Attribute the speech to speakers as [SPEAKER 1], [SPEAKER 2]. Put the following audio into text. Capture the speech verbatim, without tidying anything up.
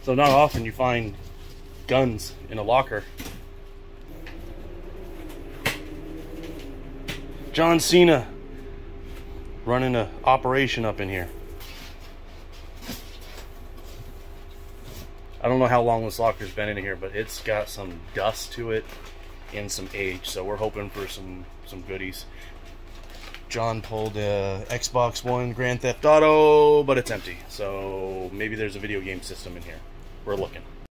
[SPEAKER 1] So not often you find guns in a locker. John Cena running an operation up in here. I don't know how long this locker's been in here, but it's got some dust to it and some age, so we're hoping for some some goodies. John pulled a Xbox One Grand Theft Auto, but it's empty, so maybe there's a video game system in here. We're looking.